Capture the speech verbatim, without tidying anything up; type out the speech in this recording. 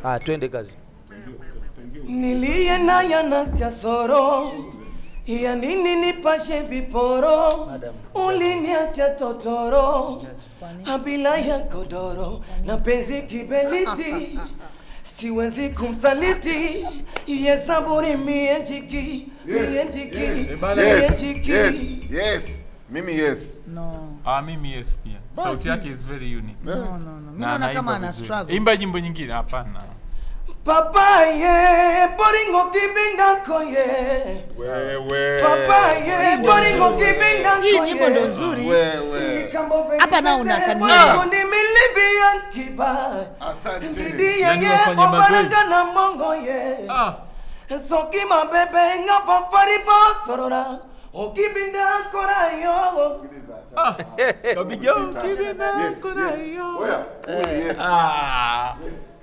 Ah, twende kazi. Nilie na yana kasoro, ya nini nipashe viporo, uliniacha totoro, abila ya godoro, na penzi kibeliti, siwezi kumsaliti, yesaburi mienjiki, mienjiki, mienjiki. Yes, yes, mimi yes. No. Ah, mimi yes pia. Sauti yake is very unique. No, no, no. Mimi naona kama ana struggle. Imba nyimbo nyingine hapana. Papaye, boringo kibinda koye. Wewe. Papaye, boringo kibinda koye. Hii nyimbo ndo nzuri. Wewe. Hapa nao unakania. Ni milibian kiba. Asante. Ndidi Yani ye wafanye obaranga na mongo ye. Ah. Soki mabebe ngapa faribo sorora. Okibinda korayo. Ah. Kabiga kibinda korayo. Oya. Yes. Ah. Yes.